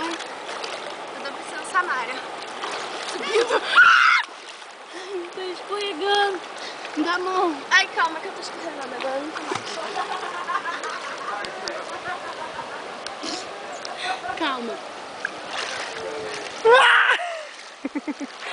Ai, eu tô precisando Samara. Subindo. Ai, tô escorregando. Dá a mão. Ai, calma que eu tô escorregando agora. Nunca mais. Calma.